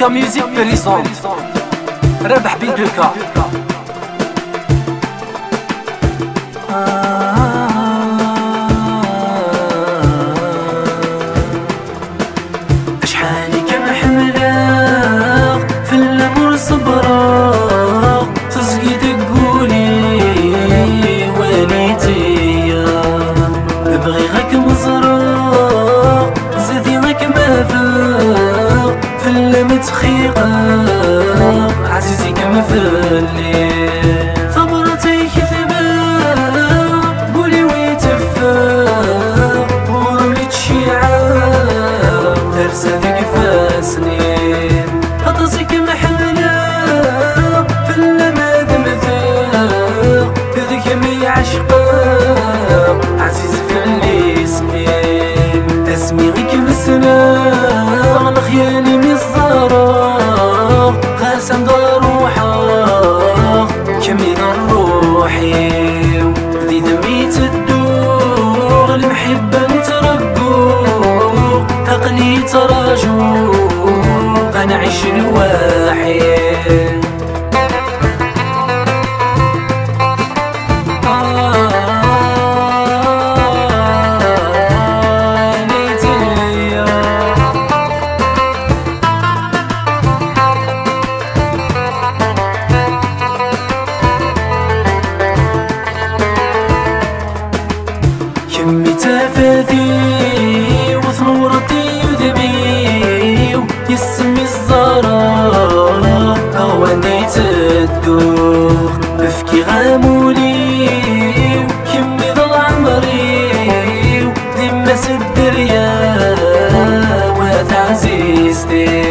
بيدوكا ميوزيك بريزونت رابح بيدوكا. اشحالي كنحملك في الامور صبرك تزقي تقولي واليتيا نبغي غاك مزرق زيدي غاك ما فاق في المتخيقك عزيزي كما في الليل ثمرتي كذبك قولي ويتفاق ورملي تشيعك ترسى ذيك فاسنين هطزيك محلة في اللماد مثاق ذيك مي عشقك عزيز في اللي سنين اسمي غيك مسنا الخيالي من الزرق غاسم دار روحك كمي دار روحي ذي دمي تدوغ المحبة نترقوق عقلي تراجوق انا عيش الواحد كمي تافذي وثنورتي يذبي يسمي الزرار هواني تدوخ بفكي غامولي كمي ضل عمري ديما سد الريا وهذا عزيزتي